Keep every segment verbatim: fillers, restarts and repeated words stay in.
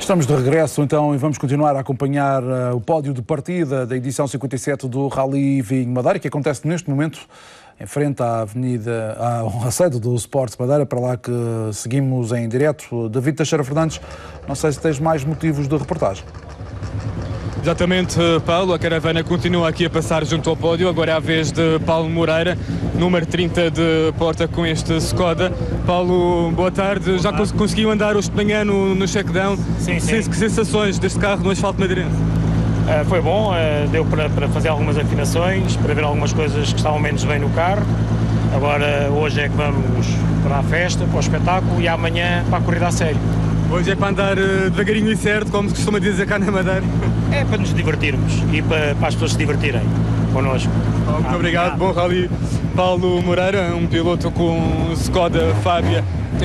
Estamos de regresso então e vamos continuar a acompanhar uh, o pódio de partida da edição cinquenta e sete do Rally Vinho Madeira, que acontece neste momento em frente à avenida, à, à sede do Sports Madeira, para lá que seguimos em direto. David Teixeira Fernandes, não sei se tens mais motivos de reportagem. Exatamente, Paulo, a caravana continua aqui a passar junto ao pódio, agora é a vez de Paulo Moreira, número trinta de porta com este Skoda. Paulo, boa tarde, já cons conseguiu andar hoje de manhã no, no check-down? Sim, sim. Que sensações deste carro no asfalto madeirense? Uh, foi bom, uh, deu para, para fazer algumas afinações, para ver algumas coisas que estavam menos bem no carro. Agora, hoje é que vamos para a festa, para o espetáculo, e amanhã para a corrida a sério. Hoje é para andar uh, devagarinho e certo, como se costuma dizer cá na Madeira? É para nos divertirmos e para, para as pessoas se divertirem connosco. Oh, muito ah, obrigado, ah. Bom rally. Paulo Moreira, um piloto com Skoda Fabia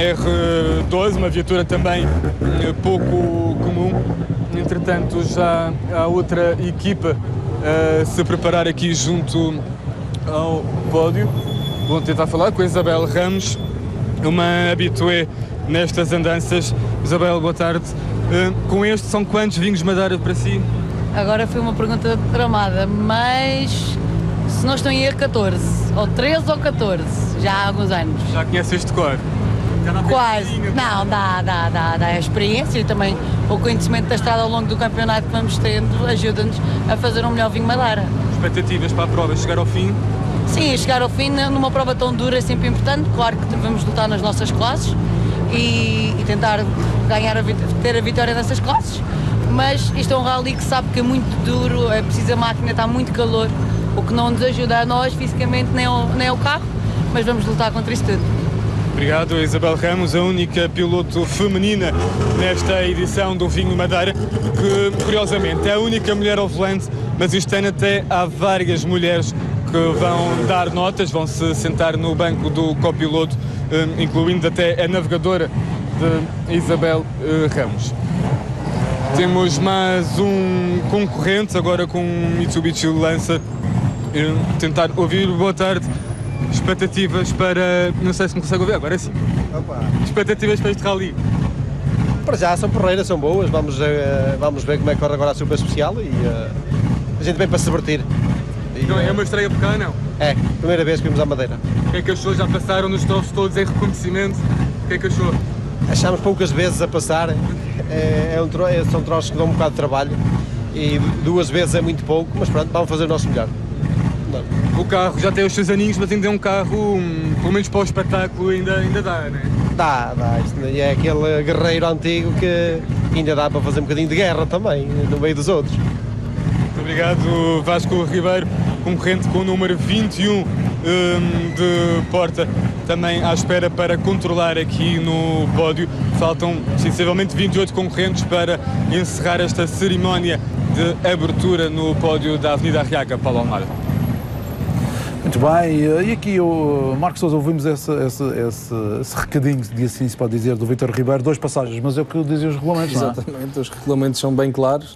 R doze, uma viatura também uh, pouco comum. Entretanto, já há outra equipa a se preparar aqui junto ao pódio. Vou tentar falar com a Isabel Ramos, uma habitué nestas andanças. Isabel, boa tarde. Uh, com este, são quantos vinhos Madeira para si? Agora foi uma pergunta tramada, mas se não estou em erro, catorze, ou treze ou catorze, já há alguns anos. Já conhece este cor? Quase. Não, dá, dá, dá, dá. A experiência e também o conhecimento da estrada ao longo do campeonato que vamos tendo ajuda-nos a fazer um melhor vinho Madeira. Expectativas para a prova, chegar ao fim? Sim, chegar ao fim numa prova tão dura é sempre importante. Claro que devemos lutar nas nossas classes e, e tentar ganhar a, ter a vitória nessas classes, mas isto é um rally que sabe que é muito duro, é preciso a máquina, está muito calor, o que não nos ajuda a nós fisicamente nem o, nem o carro, mas vamos lutar contra isso tudo. Obrigado, Isabel Ramos, a única piloto feminina nesta edição do Vinho Madeira, que curiosamente é a única mulher ao volante, mas este ano até há várias mulheres que vão dar notas, vão se sentar no banco do copiloto, incluindo até a navegadora de Isabel Ramos. Temos mais um concorrente, agora com um Mitsubishi Lancer. Tentar ouvir. Boa tarde. Expectativas para... Não sei se me consegue ouvir, agora sim. Opa. Expectativas para este rally? Para já são porreiras, são boas. Vamos, uh, vamos ver como é que corre agora a super especial e uh, a gente vem para se divertir. E, não, é uma estreia por cá, não? É, primeira vez que vimos à Madeira. O que é que achou? Já passaram nos trofos todos em reconhecimento? O que é que achou? Achámos poucas vezes a passar. É, é um tro é, são troços que dão um bocado de trabalho e duas vezes é muito pouco, mas pronto, vamos fazer o nosso melhor. Não. O carro já tem os seus aninhos, mas ainda é um carro, um, pelo menos para o espetáculo, ainda, ainda dá, não é? Dá, dá. Isto é aquele guerreiro antigo que ainda dá para fazer um bocadinho de guerra também, no meio dos outros. Muito obrigado, Vasco Ribeiro, concorrente com o número vinte e um um, de porta, também à espera para controlar aqui no pódio. Faltam sensivelmente vinte e oito concorrentes para encerrar esta cerimónia de abertura no pódio da Avenida Arriaga. Paulo Almada. Muito bem, e aqui o Marcos Sousa, ouvimos esse, esse, esse, esse recadinho, de assim se pode dizer, do Vítor Ribeiro, duas passagens, mas é o que dizem os regulamentos, não é? Exatamente, os regulamentos são bem claros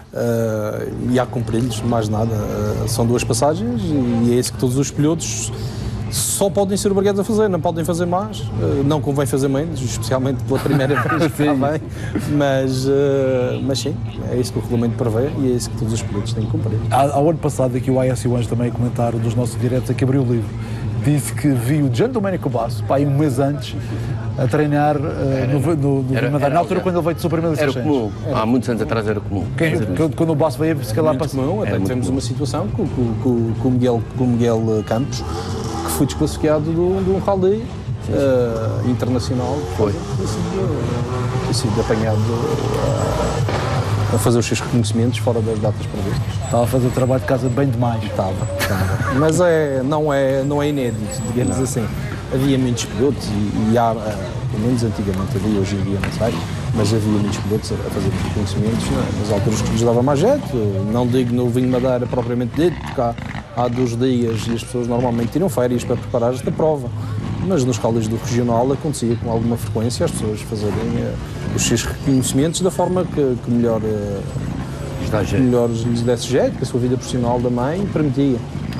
uh, e há cumpri-los, mais nada. Uh, são duas passagens e é isso que todos os pilotos só podem ser obrigados a fazer, não podem fazer mais, uh, não convém fazer menos, especialmente pela primeira vez que está bem, mas, uh, mas sim, é isso que o regulamento prevê e é isso que todos os pilotos têm que cumprir. Há, ao ano passado, aqui o I S U Anjo também a comentar dos nossos diretos, aqui abriu o livro, disse que viu o Gian Domenico Basso, pá, um mês antes, a treinar uh, era, no, no, no era, Madeira, era, na altura era, quando ele veio de Super mil e seiscentos. Era comum, era. Há muitos anos atrás era comum. Quem, quando, quando o Basso veio, se calhar passou. Comum, até tivemos uma situação com, com, com, com, o Miguel, com o Miguel Campos, que foi desclassificado de um rally uh, internacional. Foi. Tem sido apanhado uh, a fazer os seus reconhecimentos fora das datas previstas. Estava a fazer o trabalho de casa bem demais. Estava, estava. Mas é, não, é, não é inédito, digamos não. assim. Havia muitos pilotos e, e há, uh, pelo menos antigamente havia, hoje em dia não sei, mas havia muitos pilotos a, a fazer reconhecimentos né, nas alturas que lhes dava mais jeito. Não digo no Vinho Madeira propriamente dito, porque há, há dois dias e as pessoas normalmente tiram férias para preparar esta prova, mas nos rallies do regional acontecia com alguma frequência as pessoas fazerem uh, os seus reconhecimentos da forma que, que melhor, uh, que melhor lhes desse jeito, que a sua vida profissional também permitia.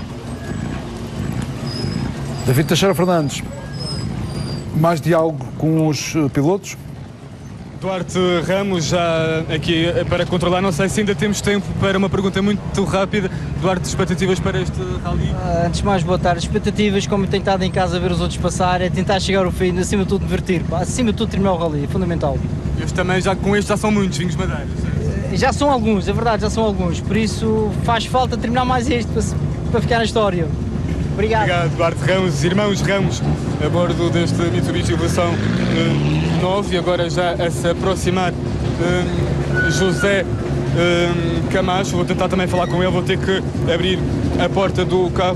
David Teixeira Fernandes, mais diálogo com os pilotos? Duarte Ramos, já aqui para controlar, não sei se ainda temos tempo para uma pergunta muito rápida. Duarte, expectativas para este rally? Uh, antes de mais, boa tarde. Expectativas, como tenho estado em casa a ver os outros passar, é tentar chegar ao fim, acima de tudo divertir, pá. Acima de tudo terminar o rally, é fundamental. Este também, já, com este já são muitos vinhos madeiras. Uh, já são alguns, é verdade, já são alguns, por isso faz falta terminar mais este para, para ficar na história. Obrigado. Obrigado, Duarte Ramos, irmãos Ramos, a bordo deste Mitsubishi Evolução uh, nove, e agora já a se aproximar uh, José uh, Camacho. Vou tentar também falar com ele, vou ter que abrir a porta do carro.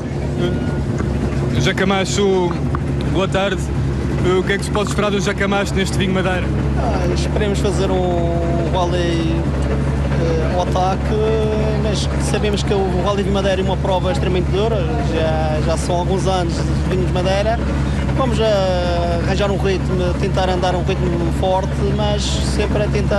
Uh, José Camacho, boa tarde. Uh, o que é que se pode esperar do José Camacho neste vinho Madeira? Ah, esperemos fazer um rally ao ataque, mas sabemos que o Rally de Madeira é uma prova extremamente dura, já, já são alguns anos de vinhos de Madeira. Vamos a arranjar um ritmo, tentar andar um ritmo forte, mas sempre a tentar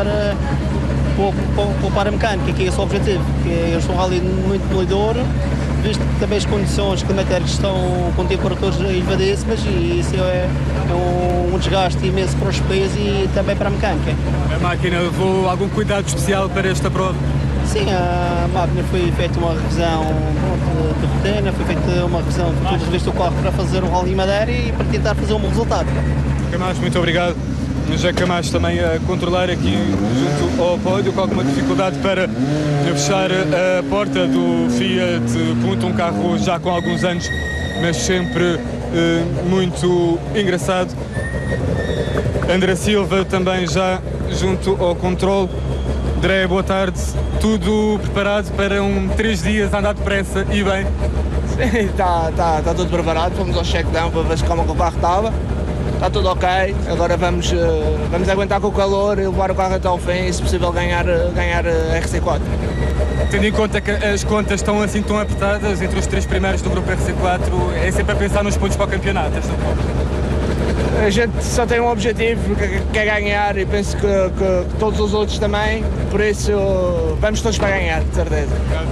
poupar a mecânica, que é esse o objetivo, que é um rally muito demolidor, visto que também as condições climatéricas estão com temperaturas elevadíssimas e isso é, é um, um desgaste imenso para os pés e também para a mecânica. A máquina levou algum cuidado especial para esta prova? Sim, a máquina foi feita uma revisão de, de rotina, foi feita uma revisão de todas as vezes do carro para fazer o rally em Madeira e para tentar fazer um bom resultado. Camacho, muito obrigado. José Camacho também a controlar aqui junto ao pódio, com alguma dificuldade para fechar a porta do Fiat Punto, um carro já com alguns anos, mas sempre eh, muito engraçado. André Silva também já junto ao controle. André, boa tarde. Tudo preparado para um três dias a andar depressa e bem? Sim, está tá, tá tudo preparado. Fomos ao check-down para ver como o carro estava. Está tudo ok, agora vamos, vamos aguentar com o calor e levar o carro até ao fim e, se possível, ganhar, ganhar R C quatro. Tendo em conta que as contas estão assim tão apertadas entre os três primeiros do grupo R C quatro, é sempre a pensar nos pontos para o campeonato esta prova? A gente só tem um objetivo, que é ganhar, e penso que, que, que todos os outros também, por isso vamos todos para ganhar, de certeza.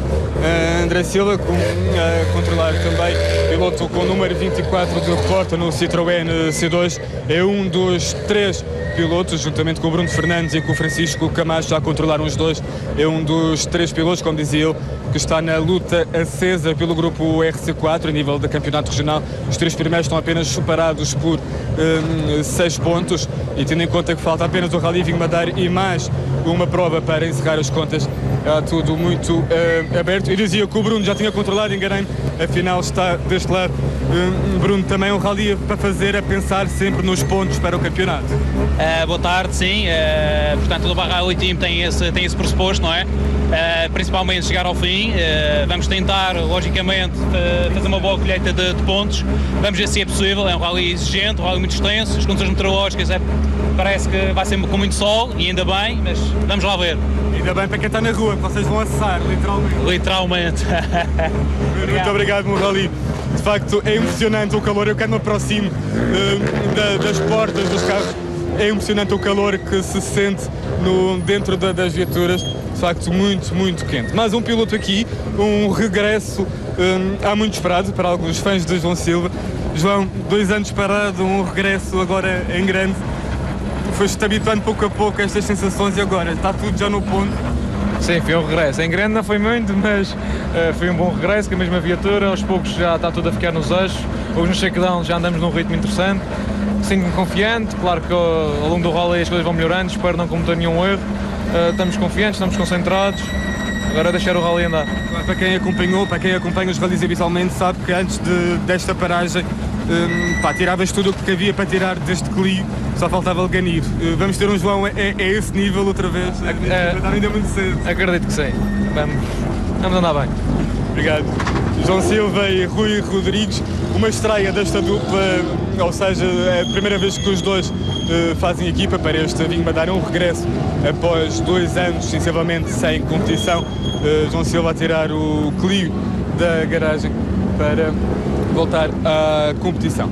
Uh, André Silva, com, uh, controlar também, piloto com o número vinte e quatro de Porta no Citroën C dois, é um dos três pilotos, juntamente com o Bruno Fernandes e com o Francisco Camacho, já controlaram os dois, é um dos três pilotos, como dizia ele, que está na luta acesa pelo grupo R C quatro, a nível do campeonato regional. Os três primeiros estão apenas separados por um, seis pontos, e tendo em conta que falta apenas o Rally Vinho Madeira e mais uma prova para encerrar as contas, há tudo muito uh, aberto. Eu dizia que o Bruno já tinha controlado, enganei-me, afinal está deste lado. Uh, Bruno, também um rally para fazer, a pensar sempre nos pontos para o campeonato. Uh, boa tarde, sim. Uh, portanto, o Barra Rally Team tem esse, tem esse pressuposto, não é? Uh, principalmente chegar ao fim. Uh, vamos tentar, logicamente, uh, fazer uma boa colheita de, de pontos. Vamos ver se é possível. É um rally exigente, um rally muito extenso. As condições meteorológicas é, parece que vai ser com muito sol, e ainda bem, mas vamos lá ver. Ainda bem para quem está na rua, vocês vão acessar, literalmente. Literalmente. Muito obrigado, meu rally. De facto, é impressionante o calor. Eu quero me aproximo uh, da, das portas dos carros. É impressionante o calor que se sente no, dentro da, das viaturas. De facto, muito, muito quente. Mais um piloto aqui, um regresso um, há muito esperado para alguns fãs de João Silva. João, dois anos parado, um regresso agora em grande. Foste-te habituando pouco a pouco a estas sensações e agora está tudo já no ponto? Sim, foi um regresso. Em grande não foi muito, mas uh, foi um bom regresso, com a mesma viatura. Aos poucos já está tudo a ficar nos eixos. Hoje no shakedown já andamos num ritmo interessante. Sinto-me confiante, claro que uh, ao longo do rally as coisas vão melhorando, espero não cometer nenhum erro. Uh, estamos confiantes, estamos concentrados. Agora é deixar o rally andar. Para quem acompanhou, para quem acompanha os rallies habitualmente, sabe que antes de, desta paragem um, pá, tiravas tudo o que havia para tirar deste Clio, só faltava o ganir. Uh, vamos ter um João a, a esse nível outra vez? É, está ainda muito cedo. Acredito que sim. Vamos, vamos andar bem. Obrigado. João Silva e Rui Rodrigues, uma estreia desta dupla, ou seja, é a primeira vez que os dois uh, fazem equipa para este Vinho Madeira, um regresso após dois anos, sensivelmente, sem competição. Uh, João Silva a tirar o Clio da garagem para voltar à competição.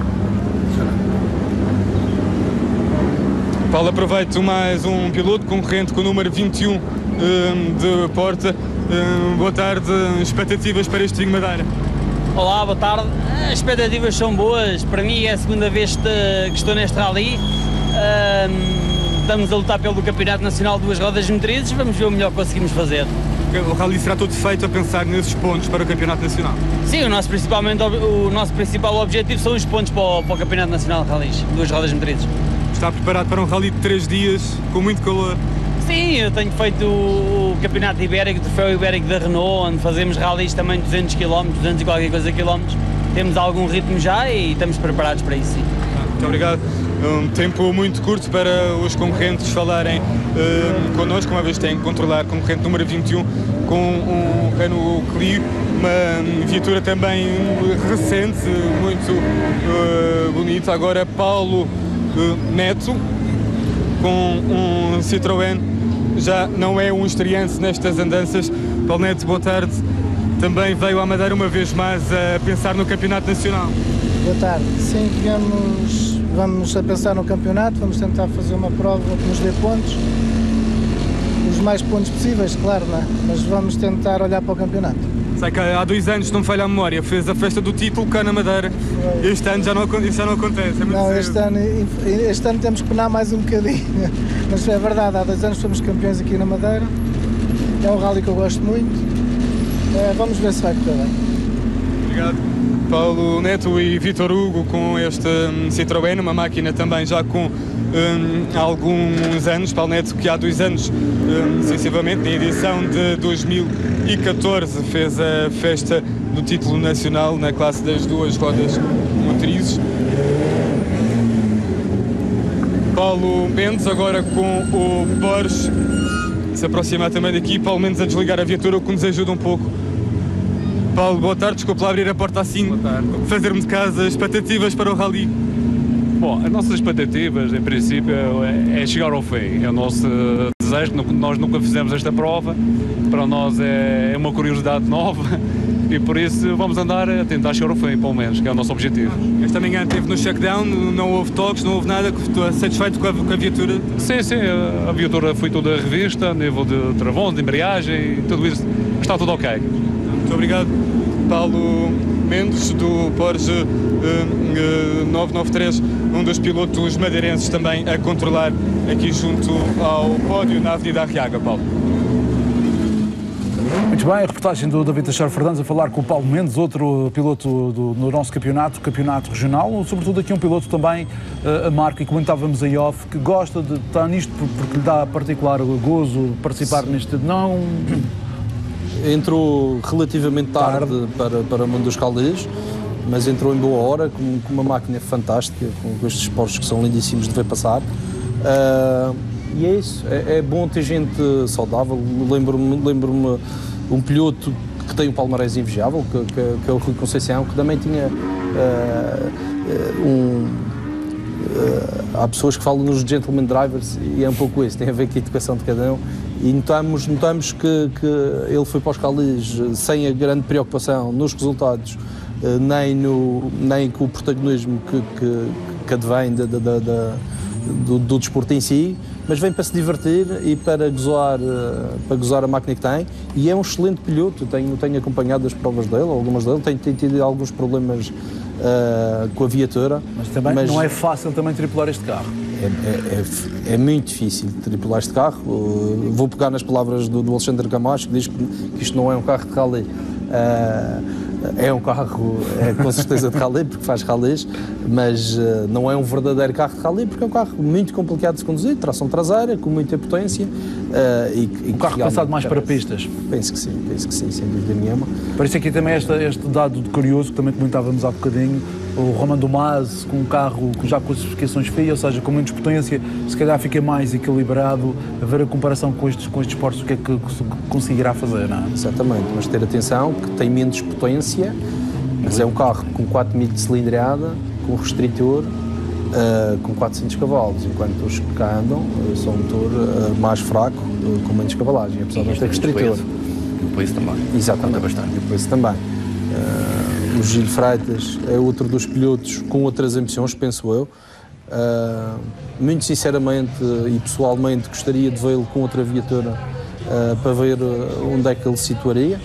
Paulo, aproveito mais um piloto concorrente com o número vinte e um um, de Porta. Um, boa tarde, expectativas para este Vinho Madeira? Olá, boa tarde. As expectativas são boas, para mim é a segunda vez que estou neste rally. Um, estamos a lutar pelo Campeonato Nacional de Duas Rodas Metrizes, vamos ver o melhor que conseguimos fazer. O rally será todo feito a pensar nesses pontos para o Campeonato Nacional? Sim, o nosso, principalmente, o nosso principal objetivo são os pontos para o, para o Campeonato Nacional de Rallys, Duas Rodas Metrizes. Está preparado para um rally de três dias, com muito calor? Sim, eu tenho feito o Campeonato Ibérico, o Troféu Ibérico da Renault, onde fazemos rallies também de duzentos quilómetros, duzentos e qualquer coisa quilómetros. Temos algum ritmo já e estamos preparados para isso, sim. Muito obrigado. Um tempo muito curto para os concorrentes falarem um, connosco, uma vez têm que controlar concorrente número vinte e um com um Renault Clio, uma viatura também recente, muito uh, bonita. Agora Paulo uh, Neto com um Citroën, já não é um estreante nestas andanças. Paulo Neto, boa tarde. Também veio à Madeira uma vez mais a pensar no Campeonato Nacional. Boa tarde. Sim, vamos, vamos a pensar no campeonato, vamos tentar fazer uma prova que nos dê pontos. Os mais pontos possíveis, claro, não é? Mas vamos tentar olhar para o campeonato. Sei que há dois anos, não me falha a memória, fez a festa do título cá na Madeira. Foi. Este ano já não, isso já não acontece. É muito não, este ano, este ano temos que penar mais um bocadinho. Mas é verdade, há dois anos fomos campeões aqui na Madeira. É um rally que eu gosto muito. É, vamos ver se vai correr bem. Obrigado. Paulo Neto e Vítor Hugo com este um, Citroën, uma máquina também já com um, alguns anos. Paulo Neto que há dois anos, um, sensivelmente, na edição de dois mil e catorze, fez a festa do título nacional na classe das duas rodas motrizes. Paulo Mendes agora com o Porsche se aproximar também daqui, Paulo Mendes a desligar a viatura, o que nos ajuda um pouco. Paulo, boa tarde, desculpe lá abrir a porta assim, fazer-me de casa, expectativas para o rally. Bom, as nossas expectativas, em princípio, é, é chegar ao fim, é o nosso desejo, nós nunca fizemos esta prova, para nós é, é uma curiosidade nova e por isso vamos andar a tentar chegar ao fim, pelo menos, que é o nosso objetivo. Esta manhã esteve no check-down, não houve toques, não houve nada, estou satisfeito com a, com a viatura? Sim, sim, a viatura foi toda revista, a nível de travões, de embreagem, tudo isso, está tudo ok. Muito obrigado. Paulo Mendes, do Porsche uh, uh, novecentos e noventa e três, um dos pilotos madeirenses também a controlar aqui junto ao pódio na Avenida Arriaga. Paulo. Muito bem, a reportagem do David Teixeira Fernandes a falar com o Paulo Mendes, outro piloto do, do nosso campeonato, campeonato regional, sobretudo aqui um piloto também, uh, a Marco, e comentávamos aí off, que gosta de estar nisto porque lhe dá particular gozo participar Sim. neste... Não... Entrou relativamente tarde, tarde. Para, para o mundo dos caldeiros, mas entrou em boa hora, com, com uma máquina fantástica, com estes Porsches que são lindíssimos de ver passar. Uh, e é isso, é, é bom ter gente saudável. Lembro-me lembro-me um piloto que tem um palmarés invejável, que, que, que é o Rui Conceição, que também tinha uh, um... Uh, há pessoas que falam nos gentleman drivers e é um pouco isso, tem a ver com a educação de cada um. E notamos, notamos que, que ele foi para os Caldeiros sem a grande preocupação nos resultados, nem, no, nem com o protagonismo que, que, que advém da, da, da, do, do desporto em si, mas vem para se divertir e para gozar, para gozar a máquina que tem. E é um excelente piloto, tenho, tenho acompanhado as provas dele, algumas dele, tem, tem tido alguns problemas uh, com a viatura. Mas também mas não é fácil também tripular este carro. É, é, é, é muito difícil tripular este carro. Uh, vou pegar nas palavras do, do Alexandre Camacho, que diz que, que isto não é um carro de rally. Uh, é um carro, é com certeza de rally, porque faz rallys, mas uh, não é um verdadeiro carro de rally, porque é um carro muito complicado de se conduzir, tração traseira, com muita potência. Uh, e, e um carro pensado mais para pistas? Penso que sim, penso que sim, sem dúvida nenhuma. Por isso aqui também este, este dado de curioso, que também comentávamos há bocadinho, o Romain Dumas, com um carro já com as especificações F I A, ou seja, com menos potência, se calhar fica mais equilibrado, a ver a comparação com estes, com estes Porsches, o que é que conseguirá fazer, não é? Exatamente, mas ter atenção que tem menos potência, mas é um carro com quatro mil de cilindrada, com restritor, uh, com quatrocentos cavalos, enquanto os que cá andam uh, são um motor uh, mais fraco, uh, com menos cavalagem, apesar de não ter restritor. E o peso também. Exatamente, bastante. E o peso também. Uh, o Gil Freitas é outro dos pilotos com outras ambições, penso eu. Uh, muito sinceramente e pessoalmente gostaria de vê-lo com outra viatura uh, para ver onde é que ele se situaria.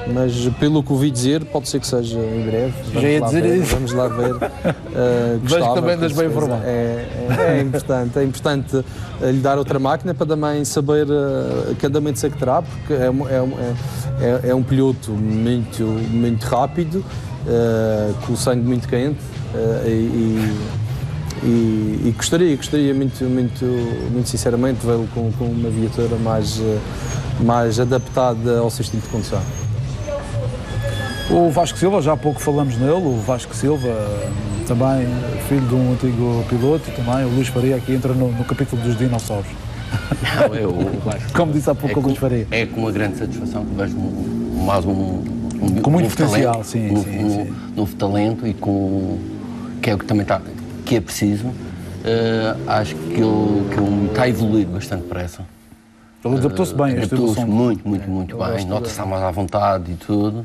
mas pelo que ouvi dizer, pode ser que seja em breve. Já ia dizer ver, isso. Vamos lá ver. Uh, Vejo que também andas bem informado. É, é, é importante, é importante uh, lhe dar outra máquina para também saber uh, que andamentos é que terá, porque é, é, é, é um piloto muito, muito rápido, uh, com o sangue muito quente uh, e, e, e gostaria, gostaria muito, muito, muito sinceramente de vê-lo com, com uma viatura mais, uh, mais adaptada ao seu estilo de condução. O Vasco Silva, já há pouco falamos nele, o Vasco Silva, também filho de um antigo piloto, também o Luís Faria aqui entra no, no capítulo dos dinossauros. Não, eu, o Vasco, como disse há pouco é o Luís Faria. É com uma grande satisfação que vejo um, mais um, um com muito um potencial, talento, sim, um, sim, um, sim. novo talento e com que é o que também está, que é preciso. Uh, acho que ele, que ele está a evoluir bastante depressa. Ele adaptou-se bem a esta Adaptou-se evolução. muito, muito, muito bem. Nota-se está mais à vontade e tudo.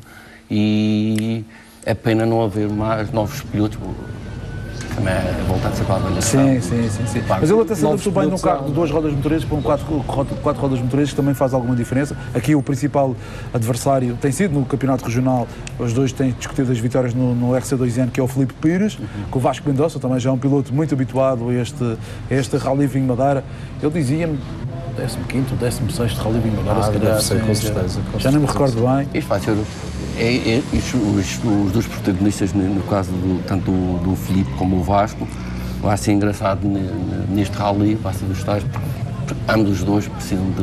E é pena não haver mais novos pilotos. Também é voltar a ser para a velha. Sim, sim, sim, sim. Mas ele até se adaptou bem num carro de duas rodas motoristas para um quatro, quatro rodas motoristas, que também faz alguma diferença. Aqui o principal adversário tem sido no campeonato regional, os dois têm discutido as vitórias no, no R C dois N, que é o Filipe Pires, uhum. com o Vasco Mendonça, também já é um piloto muito habituado a este, a este Rally Vinho Madeira. Ele dizia-me décimo quinto, décimo sexto Rally Vinho Madeira, ah, se calhar. Ser, com certeza, com já não me recordo bem. Isto vai ser. É, é, os, os dois protagonistas, no, no caso do, tanto do, do Filipe como o Vasco, vai ser engraçado neste rally, vai ser dos tais, porque ambos os dois precisam de.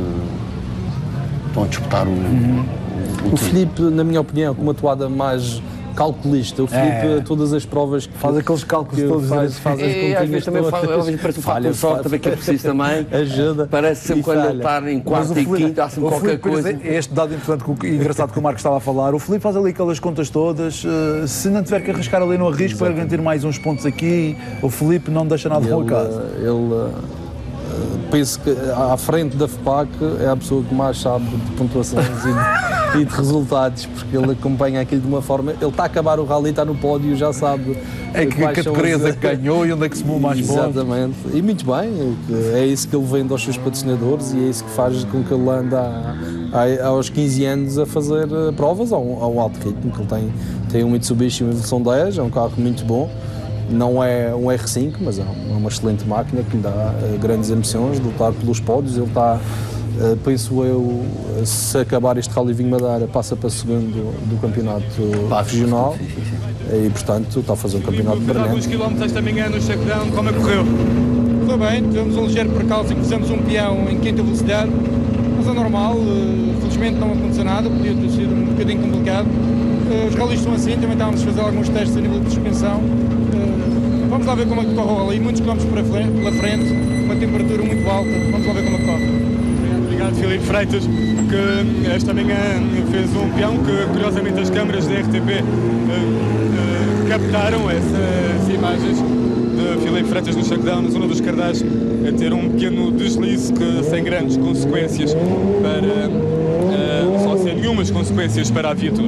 Estão a disputar o. Uhum. O, o, o Filipe, na minha opinião, com uma atuada mais calculista. O Filipe, é. todas as provas que faz aqueles cálculos que todos faz, faz as é, continhas também todas. Faz, às vezes parece um falha, falha, também que é preciso também. Ajuda. Parece sempre quando ele está em quarto e quinto, há sempre qualquer coisa. É este dado importante e engraçado que o Marcos estava a falar. O Filipe faz ali aquelas contas todas. Uh, se não tiver que arriscar ali no arrisco para garantir mais uns pontos aqui, o Filipe não deixa nada para o caso. Ele, uh, penso que à frente da F P A C é a pessoa que mais sabe de pontuações e, de, e de resultados, porque ele acompanha aquilo de uma forma. Ele está a acabar o rally, está no pódio, já sabe é que categoria que ganhou e onde é que se move mais pontos. Exatamente, e muito bem, é isso que ele vende aos seus patrocinadores e é isso que faz com que ele ande a, a, aos quinze anos a fazer provas a um, a um alto ritmo, que ele tem, tem um Mitsubishi uma versão dez, é um carro muito bom. Não é um R cinco, mas é uma excelente máquina que lhe dá uh, grandes emoções de lutar pelos pódios. Ele está, uh, penso eu, se acabar este Rally Vinho Madeira, passa para segundo do campeonato Passo, regional sim, sim, sim. E, portanto, está a fazer um campeonato brilhante. Alguns quilómetros esta manhã no check-down, como é que correu? Correu bem, tivemos um ligeiro percalço e fizemos um peão em quinta velocidade, mas é normal, uh, felizmente não aconteceu nada, podia ter sido um bocadinho complicado. Uh, os rallies estão assim, também estávamos a fazer alguns testes a nível de suspensão. Vamos lá ver como é que corre o rally, muitos quilómetros pela frente, uma temperatura muito alta, vamos lá ver como é que corre. Obrigado, obrigado Filipe Freitas, que esta manhã fez um peão que curiosamente as câmaras da R T P uh, uh, captaram essas imagens de Filipe Freitas no check-down na zona dos Cardais, a ter um pequeno deslize que sem grandes consequências para, uh, só sem nenhumas consequências para a viatura.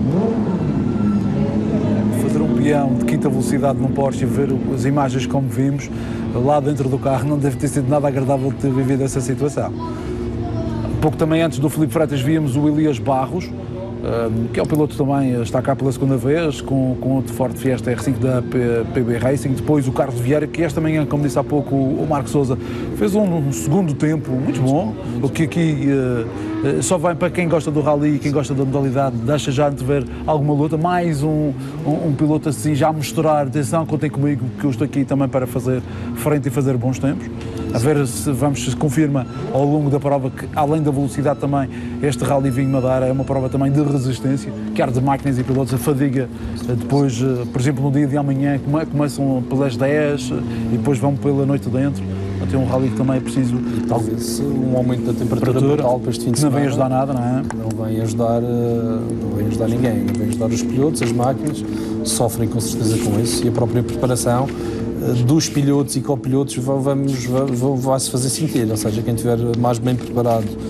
De quinta velocidade num Porsche e ver as imagens como vimos lá dentro do carro não deve ter sido nada agradável de ter vivido essa situação. Um pouco também antes do Filipe Freitas víamos o Elias Barros, que é o piloto também, está cá pela segunda vez, com, com outro Ford Fiesta R cinco da P B Racing. Depois o Carlos Vieira, que esta manhã, como disse há pouco o Marco Sousa, fez um, um segundo tempo muito bom, o que aqui uh, só vai para quem gosta do rally e quem gosta da modalidade, deixa já de ver alguma luta. Mais um, um, um piloto assim, já a mostrar, atenção, contem comigo, que eu estou aqui também para fazer frente e fazer bons tempos. A ver se vamos se confirma ao longo da prova que, além da velocidade também, este Rally Vinho Madeira é uma prova também de resistência, quer de máquinas e pilotos, a fadiga depois, por exemplo, no dia de amanhã começam pelas dez e depois vão pela noite dentro. Tem um rally que também é preciso talvez um aumento da temperatura brutal para este fim de semana. Não vem ajudar nada, não é? Não vem ajudar, não vem ajudar ninguém, não vem ajudar os pilotos, as máquinas, sofrem com certeza com isso e a própria preparação dos pilotos e copilotos vamos, vai-se fazer sentir, ou seja, quem estiver mais bem preparado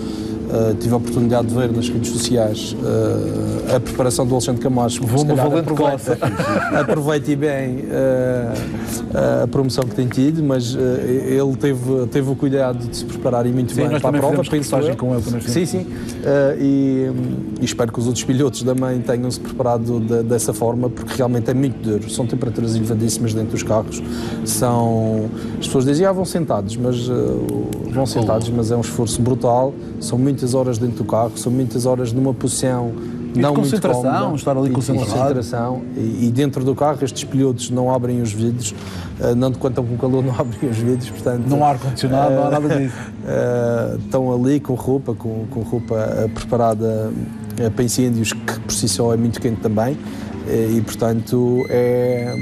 Uh, tive a oportunidade de ver nas redes sociais uh, a preparação do Alexandre Camacho. Vou uma valente aproveita, aproveita bem uh, a promoção que tem tido, mas uh, ele teve, teve o cuidado de se preparar e muito sim, bem para a prova. Penso eu. Com ele, sim, sim. Uh, e, e espero que os outros pilotos também tenham-se preparado de, dessa forma, porque realmente é muito duro. São temperaturas elevadíssimas dentro dos carros. São, as pessoas dizem, ah, vão sentados, mas uh, vão sentados, mas é um esforço brutal. São muitas horas dentro do carro, são muitas horas numa posição e não de concentração, muito cómoda, estar ali concentrado. concentração e, e dentro do carro estes pilotos não abrem os vidros, uh, não de quanto com calor não abrem os vidros, portanto não há ar-condicionado, uh, não há nada disso. Uh, estão ali com roupa, com, com roupa uh, preparada uh, para incêndios, que por si só é muito quente também, uh, e portanto é,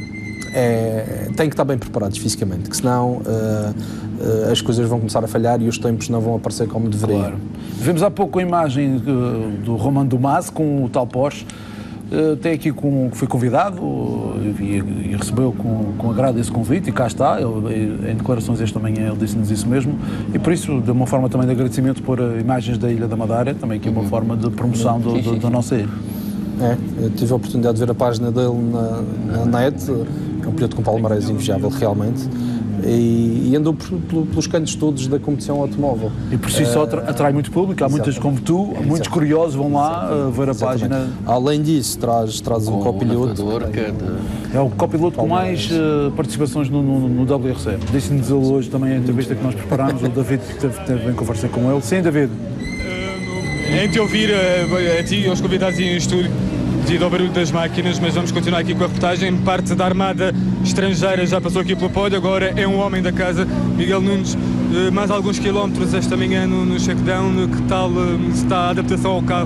é, têm que estar bem preparados fisicamente, que senão uh, uh, as coisas vão começar a falhar e os tempos não vão aparecer como deveriam. Claro. Vimos há pouco a imagem uh, do Romain Dumas com o tal Porsche. Uh, tem aqui com, que foi convidado uh, e, e recebeu com, com agrado esse convite e cá está. Ele, em declarações esta manhã ele disse-nos isso mesmo e por isso, de uma forma também de agradecimento por uh, imagens da Ilha da Madeira, também que é uma forma de promoção do, do, da nossa ilha. É, eu tive a oportunidade de ver a página dele na, na net, é um piloto com palmarés invejável realmente. E, e andou por, por, pelos cantos todos da competição automóvel. E por si só atrai muito público, há muitas como tu, exatamente. Muitos curiosos vão lá uh, ver a exatamente. Página. Além disso, traz, traz um copiloto. É o copiloto com mais uh, participações no, no, no W R C. Disse-nos ele hoje também a entrevista que nós preparámos, o David teve, teve bem conversar com ele. Sim, David. Uh, em te ouvir uh, a ti e aos convidados em estúdio, devido ao barulho das máquinas, mas vamos continuar aqui com a reportagem. Parte da Armada Estrangeira já passou aqui pelo pódio, agora é um homem da casa, Miguel Nunes, mais alguns quilómetros esta manhã no, no shakedown. Que tal está a adaptação ao carro?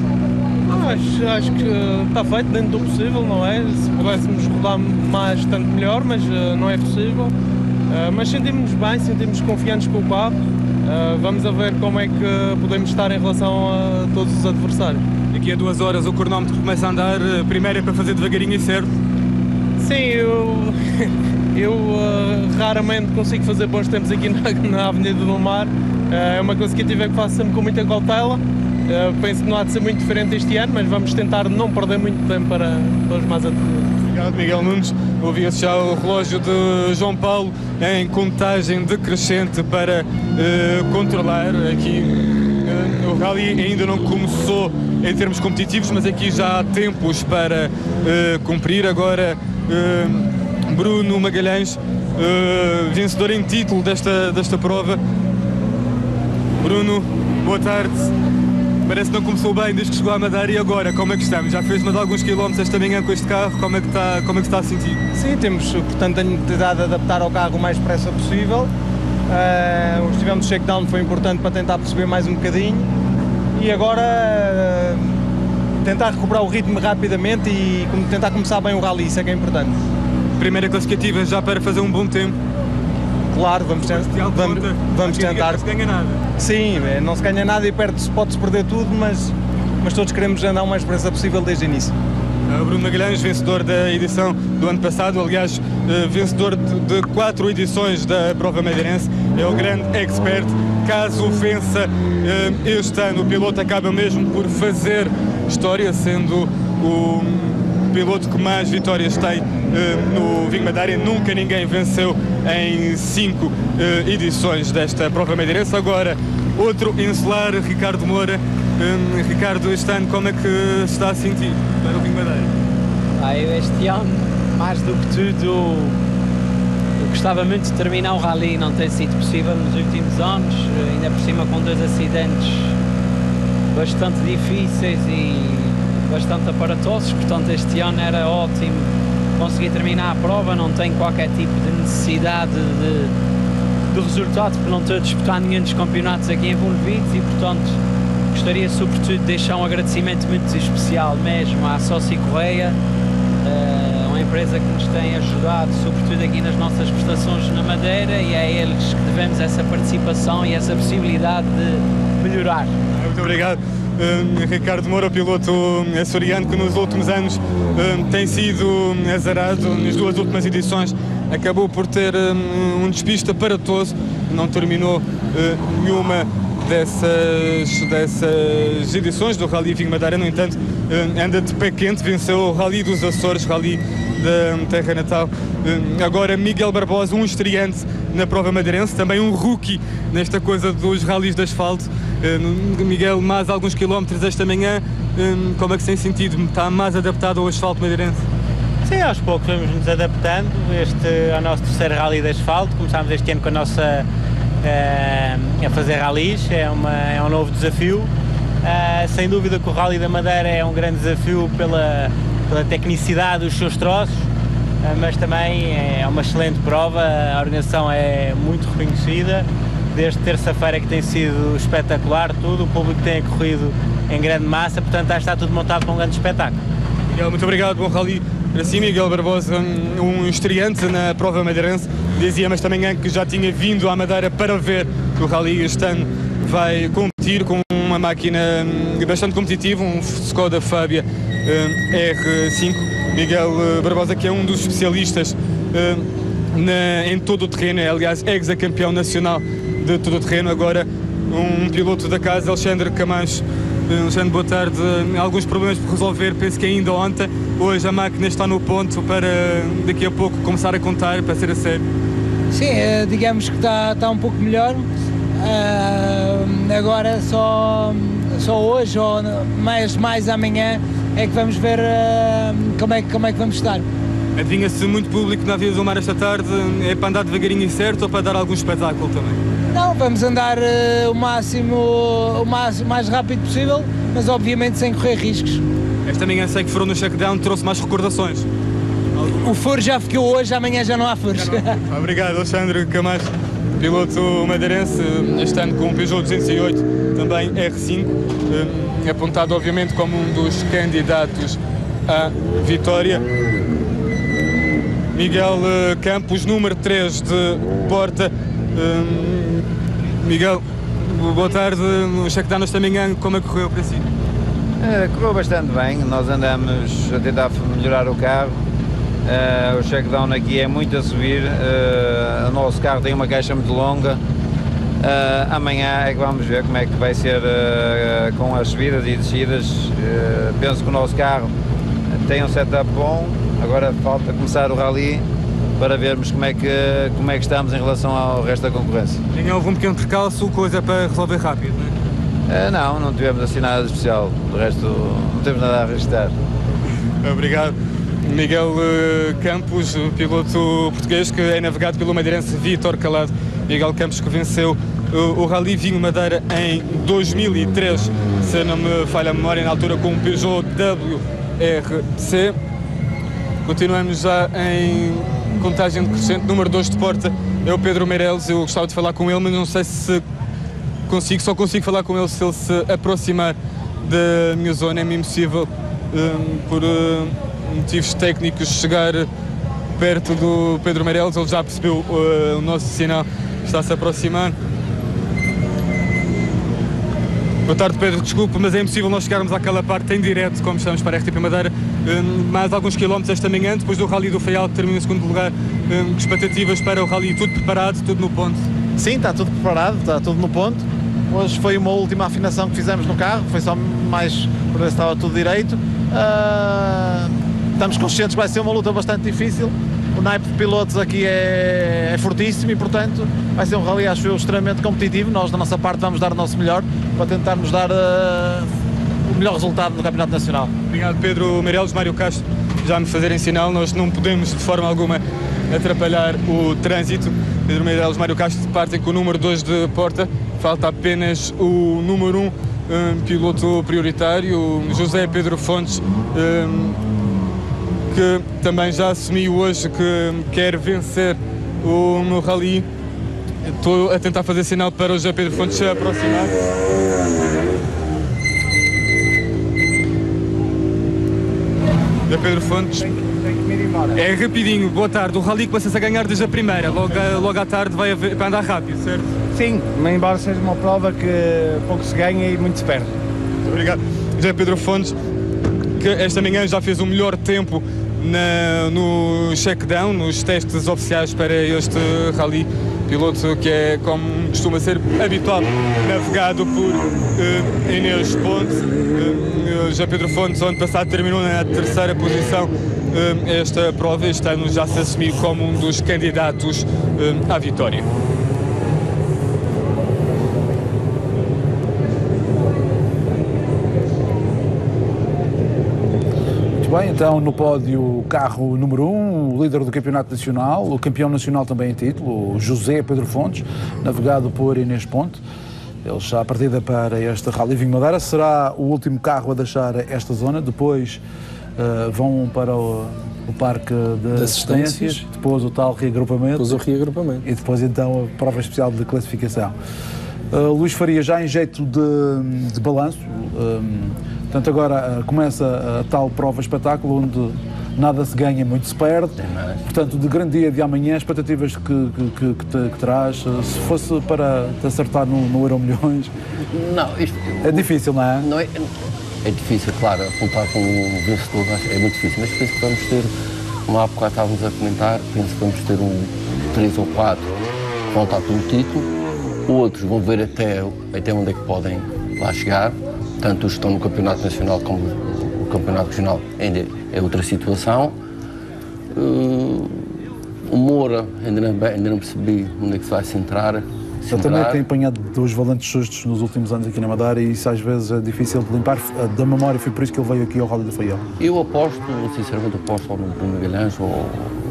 Acho, acho que está feito dentro do possível, não é? Se pudéssemos rodar mais, tanto melhor, mas não é possível. Mas sentimos-nos bem, sentimos confiantes com o carro. Vamos a ver como é que podemos estar em relação a todos os adversários. Daqui a duas horas o cronómetro começa a andar, primeiro é para fazer devagarinho e certo? Sim, eu, eu uh, raramente consigo fazer bons tempos aqui na, na Avenida do Mar. Uh, é uma coisa que eu tive que faço sempre com muita cautela. Uh, penso que não há de ser muito diferente este ano, mas vamos tentar não perder muito tempo para, para os mais adversários. Obrigado, Miguel Nunes. Ouvia-se já o relógio de João Paulo em contagem decrescente para uh, controlar aqui. Uh, o rally ainda não começou em termos competitivos, mas aqui já há tempos para uh, cumprir. Agora uh, Bruno Magalhães, uh, vencedor em título desta, desta prova. Bruno, boa tarde. Parece que não começou bem desde que chegou à Madeira, e agora como é que estamos? Já fez mais alguns quilómetros esta manhã com este carro, como é que está, como é que está a sentir? Sim, temos portanto a necessidade de adaptar ao carro o mais depressa possível. Uh, o estivemos de shakedown foi importante para tentar perceber mais um bocadinho e agora uh, tentar recuperar o ritmo rapidamente e tentar começar bem o rally, isso é que é importante. Primeira classificativa já para fazer um bom tempo. Claro, vamos, ten vamos, vamos tentar. Não se ganha nada. Sim, não se ganha nada e pode-se perder tudo, mas, mas todos queremos andar o mais depressa possível desde o início. O Bruno Magalhães, vencedor da edição do ano passado, aliás, vencedor de, de quatro edições da prova madeirense, é o grande expert. Caso vença este ano, o piloto acaba mesmo por fazer história, sendo o piloto que mais vitórias tem no Vinho Madeira. Nunca ninguém venceu em cinco edições desta prova madeirense. Agora, outro insular, Ricardo Moura. Um, Ricardo, este ano como é que se está a sentir para o Vinho Madeira? Ah, eu este ano, mais do que tudo, eu gostava muito de terminar o rally, não tem sido possível nos últimos anos, ainda por cima com dois acidentes bastante difíceis e bastante aparatosos, portanto este ano era ótimo conseguir terminar a prova, não tenho qualquer tipo de necessidade de, de resultado, porque não estou a disputar nenhum dos campeonatos aqui envolvidos e portanto gostaria sobretudo de deixar um agradecimento muito especial mesmo à Sócio Correia, uma empresa que nos tem ajudado sobretudo aqui nas nossas prestações na Madeira, e é a eles que devemos essa participação e essa possibilidade de melhorar. Muito obrigado. Uh, Ricardo Moura, piloto açoriano que nos últimos anos uh, tem sido azarado nas duas últimas edições, acabou por ter um, um despiste aparatoso, não terminou uh, nenhuma dessas, dessas edições do Rally Vinho Madeira. No entanto, anda de pé quente, venceu o Rally dos Açores, Rally da terra natal. Agora Miguel Barbosa, um estreante na prova madeirense, também um rookie nesta coisa dos rallies de asfalto. Miguel, mais alguns quilómetros esta manhã, como é que se tem sentido? Está mais adaptado ao asfalto madeirense? Sim, aos poucos vamos nos adaptando. Este é o nosso terceiro rally de asfalto. Começámos este ano com a nossa uh, a fazer rallies, é, uma, é um novo desafio. Uh, sem dúvida que o Rally da Madeira é um grande desafio pela, pela tecnicidade dos seus troços, uh, mas também é uma excelente prova. A organização é muito reconhecida, desde terça-feira que tem sido espetacular tudo, o público tem corrido em grande massa, portanto está tudo montado para um grande espetáculo. Miguel, muito obrigado, bom rally para si. Miguel Barbosa, um estreante na prova madeirense, dizia mas também que já tinha vindo à Madeira para ver o rally. Este ano vai competir com uma máquina bastante competitiva, um Skoda Fabia R cinco. Miguel Barbosa, que é um dos especialistas na, em todo o terreno, é aliás ex-campeão nacional de todo o terreno, agora um piloto da casa, Alexandre Camacho. Alexandre, boa tarde. Alguns problemas por resolver, penso que ainda ontem. Hoje a máquina está no ponto para daqui a pouco começar a contar, para ser a sério. Sim, digamos que está, está um pouco melhor. Uh, agora só, só hoje ou mais, mais amanhã é que vamos ver uh, como, é, como é que vamos estar. Adivinha-se muito público na Via do Mar esta tarde. É para andar devagarinho e certo ou para dar algum espetáculo também? Não, vamos andar uh, o máximo, o máximo, mais rápido possível, mas obviamente sem correr riscos. Esta manhã sei que foram no check-down, trouxe mais recordações. O furo já ficou hoje, amanhã já não há furos. Não. Obrigado, Alexandre Camacho, piloto madeirense, este ano com um Peugeot duzentos e oito, também R cinco, um, apontado obviamente como um dos candidatos à vitória. Miguel uh, Campos, número três de Porta. Um, Miguel, boa tarde. O check-down esta manhã, como é que correu para si? Uh, correu bastante bem, nós andamos a tentar melhorar o carro. Uh, o check-down aqui é muito a subir, uh, o nosso carro tem uma caixa muito longa. Uh, amanhã é que vamos ver como é que vai ser uh, com as subidas e descidas. Uh, penso que o nosso carro tem um setup bom, agora falta começar o rally para vermos como é que, como é que estamos em relação ao resto da concorrência. Tinha algum pequeno percalço, coisa para resolver rápido, não é? Uh, não, não tivemos assim nada de especial, do resto não temos nada a registrar. Obrigado. Miguel uh, Campos, piloto português que é navegado pelo madeirense Vítor Calado. Miguel Campos que venceu uh, o Rally Vinho Madeira em dois mil e três, se não me falha a memória, na altura com um Peugeot W R C. Continuamos já em contagem decrescente. Número dois de Porta é o Pedro Meireles. Eu gostava de falar com ele, mas não sei se consigo, só consigo falar com ele se ele se aproximar da minha zona. É-me impossível, um, por uh, motivos técnicos, chegar perto do Pedro Meireles. Ele já percebeu uh, o nosso sinal, está-se a aproximar. Boa tarde, Pedro, desculpe, mas é impossível nós chegarmos àquela parte em direto, como estamos para a R T P Madeira. Um, mais alguns quilómetros esta manhã, depois do Rally do Faial, que termina em segundo lugar. Um, expectativas para o Rally, tudo preparado, tudo no ponto? Sim, está tudo preparado, está tudo no ponto. Hoje foi uma última afinação que fizemos no carro, foi só mais para ver se estava tudo direito. Uh, estamos conscientes que vai ser uma luta bastante difícil. O naipe de pilotos aqui é, é fortíssimo e, portanto, vai ser um rally, acho eu, extremamente competitivo. Nós, da nossa parte, vamos dar o nosso melhor para tentarmos dar uh, o melhor resultado no Campeonato Nacional. Obrigado, Pedro Meireles. Mário Castro já me fazerem sinal. Nós não podemos, de forma alguma, atrapalhar o trânsito. Pedro Meireles, Mário Castro partem com o número dois de Porta. Falta apenas o número um, um piloto prioritário, José Pedro Fontes, um, que também já assumiu hoje que quer vencer o no Rally. Estou a tentar fazer sinal para o José Pedro Fontes se aproximar. José Pedro Fontes. É rapidinho, boa tarde. O Rally começa-se a ganhar desde a primeira, logo, logo à tarde vai, haver, vai andar rápido, certo? Sim, embora seja uma prova que pouco se ganha e muito se perde. Muito obrigado. José Pedro Fontes, que esta manhã já fez o melhor tempo na, no check-down, nos testes oficiais para este Rally. piloto que é, como costuma ser habitual, navegado por uh, Inês Ponte. Uh, já Pedro Fontes, ano passado, terminou na terceira posição uh, esta prova. Este ano já se assumiu como um dos candidatos uh, à vitória. Bem, então no pódio o carro número um, o líder do campeonato nacional, o campeão nacional também em título, o José Pedro Fontes, navegado por Inês Ponte. Eles já à partida para este Rally Vinho Madeira, será o último carro a deixar esta zona, depois uh, vão para o, o parque de, de assistências, assistências, depois o tal reagrupamento, depois o reagrupamento e depois então a prova especial de classificação. Uh, Luís Faria já em jeito de, de balanço. Um, Portanto, agora uh, começa a tal prova espetáculo onde nada se ganha, muito se perde. Portanto, de grande dia de amanhã, expectativas que, que, que, que, te, que terás, uh, se fosse para te acertar no, no Euro Milhões. Não, isto, é difícil, não é? Não é, é difícil, claro, apontar como um vencedor é muito difícil, mas penso que vamos ter, como há bocado estávamos a comentar, penso que vamos ter um três ou quatro que vão estar pelo título, outros vão ver até, até onde é que podem lá chegar. Tanto os que estão no Campeonato Nacional como o Campeonato Regional ainda é outra situação. Uh, o Moura, ainda não, ainda não percebi onde é que se vai centrar. Eu também tenho apanhado dois valentes sustos nos últimos anos aqui na Madeira e isso às vezes é difícil de limpar da memória, foi por isso que ele veio aqui ao Rally do Faial. Eu aposto, sinceramente aposto ao Bruno Magalhães ou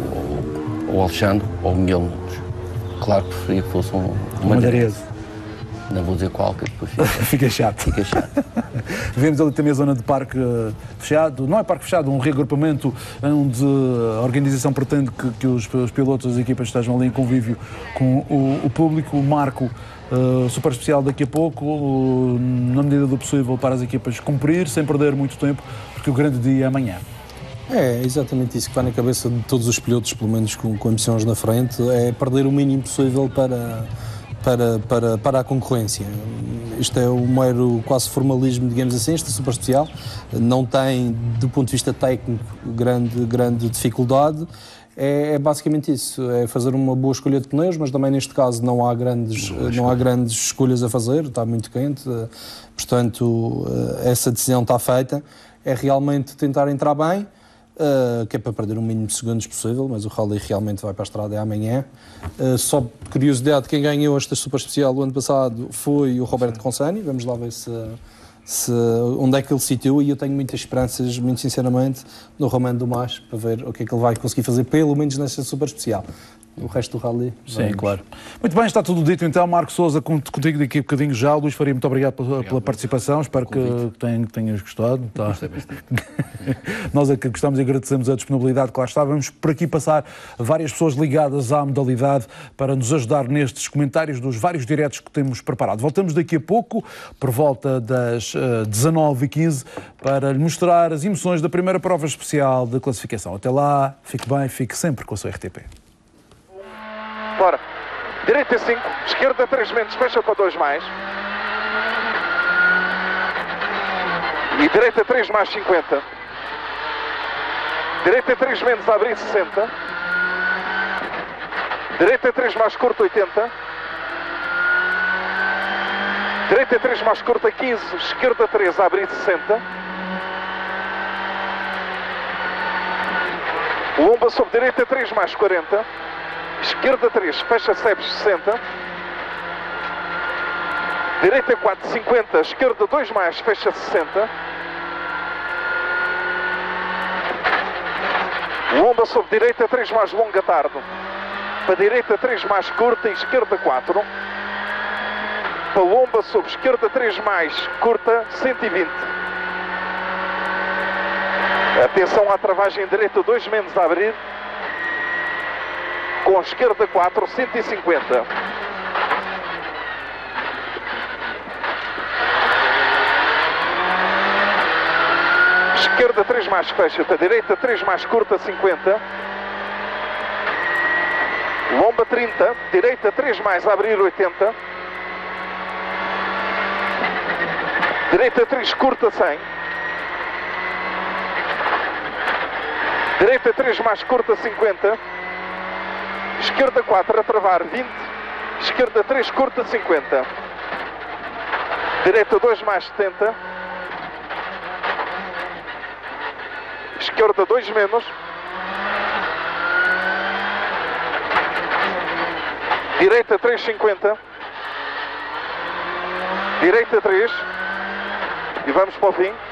ao Alexandre ou ao Miguel Nunes. Claro que preferia que fosse um, um madeirense. Não vou dizer qual, que depois fica, fica chato. Fica chato. Vemos ali também a zona de parque fechado, não é parque fechado, um reagrupamento onde a organização pretende que, que os, os pilotos, as equipas estejam ali em convívio com o, o público. O marco uh, super especial daqui a pouco, uh, na medida do possível para as equipas cumprir, sem perder muito tempo, porque o grande dia é amanhã. É exatamente isso que vai na cabeça de todos os pilotos, pelo menos com, com ambições na frente, é perder o mínimo possível para... Para, para, para a concorrência. Isto é um mero quase formalismo, digamos assim, isto é super especial, não tem, do ponto de vista técnico, grande, grande dificuldade, é, é basicamente isso, é fazer uma boa escolha de pneus, mas também neste caso não há grandes, não, não há grandes escolhas a fazer, está muito quente, portanto essa decisão está feita, é realmente tentar entrar bem, Uh, que é para perder o mínimo de segundos possível, mas o Rally realmente vai para a estrada é amanhã. Uh, só por curiosidade, quem ganhou esta super especial o ano passado foi o Roberto Consani, vamos lá ver se, se, onde é que ele situou, e eu tenho muitas esperanças, muito sinceramente, no Romano Dumas, para ver o que é que ele vai conseguir fazer, pelo menos nesta super especial. O resto do Rally. Sim, vamos. Claro. Muito bem, está tudo dito então. Marco Sousa, contigo daqui a bocadinho já. Luís Faria, muito obrigado pela, obrigado, pela participação. Espero que tenhas gostado. Tá. Gostei bastante. Nós é que gostamos e agradecemos a disponibilidade que lá está. Vamos por aqui passar várias pessoas ligadas à modalidade para nos ajudar nestes comentários dos vários diretos que temos preparado. Voltamos daqui a pouco, por volta das uh, dezanove e quinze, para lhe mostrar as emoções da primeira prova especial de classificação. Até lá, fique bem, fique sempre com a sua R T P. Bora. Direita cinco, esquerda três menos, fecha para dois mais. E direita três mais cinquenta. Direita três menos, abrir sessenta. Direita três mais curta, oitenta. Direita três mais curta, quinze. Esquerda três, abrir sessenta. Lomba sobre direita três mais quarenta. Esquerda três, fecha sebes sessenta. Direita quatro, cinquenta. Esquerda dois mais, fecha sessenta. Lomba sobre direita três mais longa tarde. Para direita três mais curta e esquerda quatro. Para lomba sobre esquerda três mais curta, cento e vinte. Atenção à travagem direita dois menos a abrir. Com esquerda quatro, cento e cinquenta. Esquerda três mais fecha, para direita três mais curta, cinquenta. Lomba trinta, direita três mais abrir, oitenta. Direita três curta, cem. Direita três mais curta, cinquenta. Esquerda quatro a travar, vinte. esquerda três, curta cinquenta, direita dois mais setenta, esquerda dois menos, direita três cinquenta, direita três e vamos para o fim.